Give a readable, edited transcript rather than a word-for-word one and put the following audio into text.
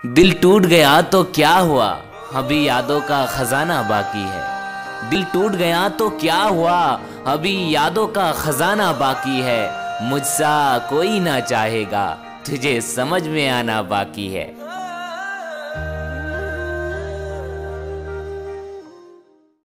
दिल टूट गया तो क्या हुआ, अभी यादों का खजाना बाकी है। दिल टूट गया तो क्या हुआ, अभी यादों का खजाना बाकी है। मुझसा कोई ना चाहेगा, तुझे समझ में आना बाकी है।